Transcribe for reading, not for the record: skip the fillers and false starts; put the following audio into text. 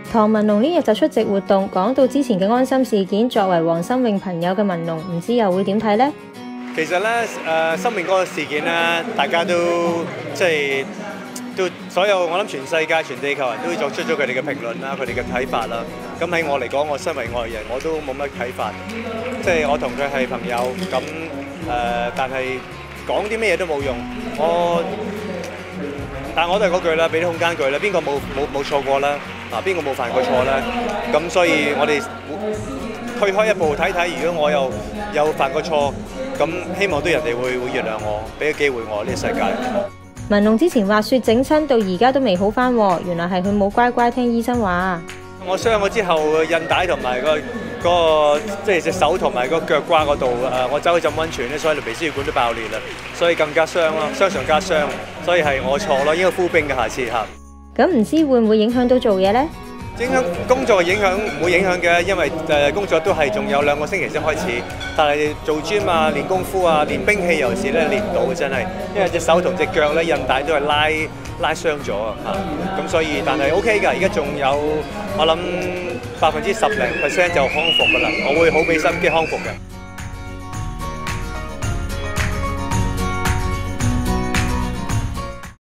唐文龍呢日就出席活動，講到之前嘅安心事件，作為黃心穎朋友嘅文龍，唔知又會點睇呢？ 其實咧，心穎嗰個事件咧，大家都即係都所有，我諗全世界、全地球人都會作出咗佢哋嘅評論啦，佢哋嘅睇法啦。咁喺我嚟講，我身為外人，我都冇乜睇法。即係我同佢係朋友，咁但係講啲咩嘢都冇用。但我都係嗰句啦，俾啲空間佢啦。邊個冇錯過啦？邊個冇犯過錯啦？咁所以我哋退開一步睇睇，如果我有犯過錯，咁希望都人哋會原諒我，俾個機會我呢個世界。 文龍之前滑雪整親，到而家都未好返喎，原來係佢冇乖乖聽醫生話。 我傷咗之後，韌帶同埋個即係隻手同埋個腳瓜嗰度，我走去浸溫泉咧，所以條微絲血管都爆裂啦，所以更加傷咯，傷上加傷，所以係我錯咯，應該敷冰嘅下次嚇。 咁唔知會唔會影響到做嘢呢？ 影響工作嘅影響唔會影響嘅，因為工作都係仲有2個星期先開始。但係做 gym 啊、練功夫啊、練兵器有時咧練唔到嘅真係，因為隻手同隻腳咧韌帶都係拉傷咗啊嚇。咁所以但係 OK 㗎，而家仲有我諗10%就康復㗎啦，我會好俾心機康復嘅。